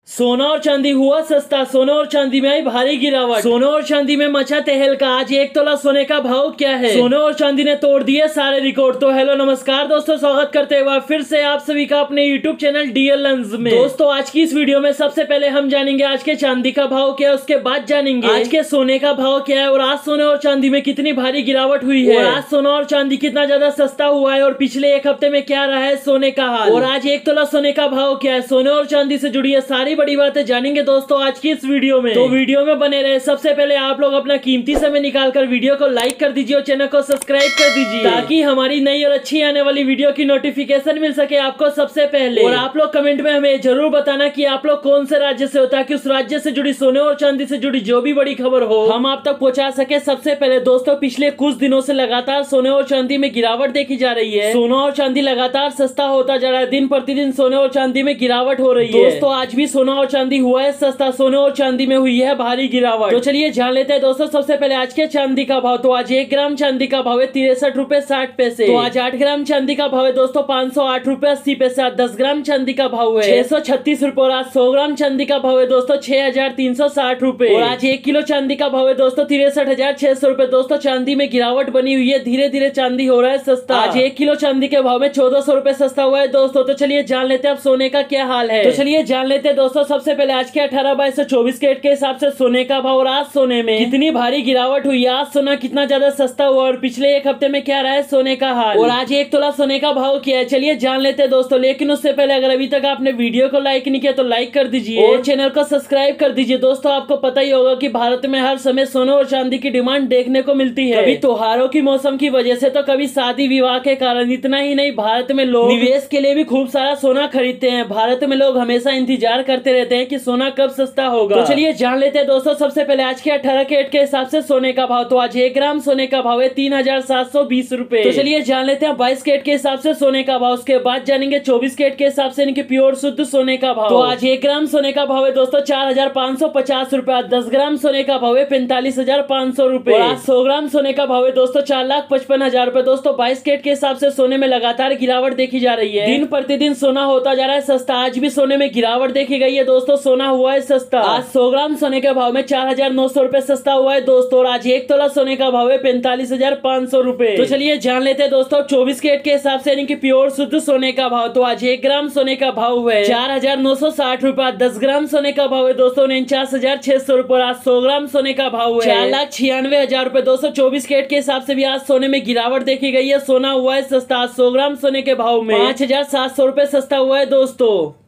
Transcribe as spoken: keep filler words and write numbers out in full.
सोना और चांदी हुआ सस्ता, सोना और चांदी में आई भारी गिरावट। सोना और चांदी में मचा तहलका, आज एक तोला सोने का भाव क्या है? सोना और चांदी ने तोड़ दिए सारे रिकॉर्ड। तो हेलो नमस्कार दोस्तों, स्वागत करते हुए फिर से आप सभी का अपने यूट्यूब चैनल learnz में। दोस्तों आज की इस वीडियो में सबसे पहले हम जानेंगे आज के चांदी का भाव क्या है, उसके बाद जानेंगे आज के सोने का भाव क्या है और आज सोने और चांदी में कितनी भारी गिरावट हुई है, और आज सोना और चांदी कितना ज्यादा सस्ता हुआ है और पिछले एक हफ्ते में क्या रहा है सोने का हाल, और आज एक तोला सोने का भाव क्या है। सोने और चांदी से जुड़ी है सारी बड़ी बातें जानेंगे दोस्तों आज की इस वीडियो में। तो वीडियो में बने रहे। सबसे पहले आप लोग अपना कीमती समय निकालकर वीडियो को लाइक कर दीजिए और चैनल को सब्सक्राइब कर दीजिए, ताकि हमारी नई और अच्छी आने वाली वीडियो की नोटिफिकेशन मिल सके आपको सबसे पहले। और आप लोग कमेंट में हमें जरूर बताना कि आप लोग कौन से राज्य से हो, ताकि उस राज्य से जुड़ी सोने और चांदी से जुड़ी जो भी बड़ी खबर हो हम आप तक पहुंचा सके सबसे पहले। दोस्तों पिछले कुछ दिनों से लगातार सोने और चांदी में गिरावट देखी जा रही है। सोना और चांदी लगातार सस्ता होता जा रहा है, दिन प्रतिदिन सोने और चांदी में गिरावट हो रही है। दोस्तों आज भी सोना और चांदी हुआ है सस्ता, सोने और चांदी में हुई है भारी गिरावट। तो चलिए जान लेते हैं दोस्तों सबसे पहले आज के चांदी का भाव। तो आज एक ग्राम चांदी का भाव है तिरसठ रूपए साठ पैसे। तो आज आठ ग्राम चांदी का भाव है दोस्तों पाँच सौ आठ रूपए अस्सी पैसे। आज दस ग्राम चांदी का भाव है छह सौ छत्तीस रूपए। और आज सौ ग्राम चांदी का भाव है दोस्तों छह हजार तीन सौ साठ रूपए। और आज एक किलो चांदी का भाव है दोस्तों तिरसठ हजार छह सौ रूपए। दोस्तों चांदी में गिरावट बनी हुई है, धीरे धीरे चांदी हो रहा है सस्ता। आज एक किलो चांदी के भाव में चौदह सौ रूपए सस्ता हुआ है दोस्तों। तो चलिए जान लेते हैं अब सोने का क्या हाल है। तो चलिए जान लेते हैं दोस्तों सबसे पहले आज के अठारह बाईस से चौबीस कैरेट के हिसाब से सोने का भाव और आज सोने में कितनी भारी गिरावट हुई है, आज सोना कितना ज्यादा सस्ता हुआ और पिछले एक हफ्ते में क्या रहा है सोने का हाल, और आज एक तोला सोने का भाव क्या है चलिए जान लेते हैं दोस्तों। लेकिन उससे पहले अगर अभी तक आपने वीडियो को लाइक नहीं किया तो लाइक कर दीजिए और चैनल को सब्सक्राइब कर दीजिए। दोस्तों आपको पता ही होगा कि भारत में हर समय सोने और चांदी की डिमांड देखने को मिलती है, कभी त्योहारों की मौसम की वजह से तो कभी शादी विवाह के कारण। इतना ही नहीं, भारत में लोग निवेश के लिए भी खूब सारा सोना खरीदते हैं। भारत में लोग हमेशा इंतजार करते रहते हैं कि सोना कब सस्ता होगा। तो चलिए जान लेते हैं दोस्तों सबसे पहले आज के अठारह कैरेट के हिसाब से सोने का भाव। तो आज एक ग्राम सोने का भाव है तीन हजार सात सौ बीस रूपए। तो चलिए जान लेते हैं बाईस कैरेट के हिसाब से सोने का भाव, उसके बाद जानेंगे चौबीस कैरेट के हिसाब से इनके प्योर शुद्ध सोने का भाव। तो आज एक ग्राम सोने का भाव है दोस्तों चार हजार पाँच सौ पचास रूपए। आज दस ग्राम सोने का भाव है पैंतालीस हजार पाँच सौ रूपए। आज सौ ग्राम सोने का भाव है दोस्तों चार लाख पचपन हजार रूपए। दोस्तों बाईस कैरेट के हिसाब से सोने में लगातार गिरावट देखी जा रही है, दिन प्रतिदिन सोना होता जा रहा है सस्ता। आज भी सोने में गिरावट देखी गई है दोस्तों, सोना हुआ है सस्ता। आज सौ ग्राम सोने के भाव में चार हजार नौ सौ रूपए सस्ता हुआ है दोस्तों। और आज एक तोला सोने का भाव है पैंतालीस हजार पाँच सौ रूपए। तो चलिए जान लेते हैं दोस्तों चौबीस कैरेट के हिसाब से इनकी प्योर शुद्ध सोने का भाव। तो आज एक ग्राम सोने का भाव है चार हजार नौ सौ साठ रूपए। दस ग्राम सोने का भाव है दोस्तों उनचास हजार छह सौ रूपए। आज सौ ग्राम सोने का भाव है चार लाख छियानवे हजार रूपए। दोस्तों चौबीस कैरेट के हिसाब से भी आज सोने में गिरावट देखी गई है, सोना हुआ है सस्ता। आज सौ ग्राम सोने के भाव में पाँच हजार सात सौ रूपए सस्ता हुआ है दोस्तों।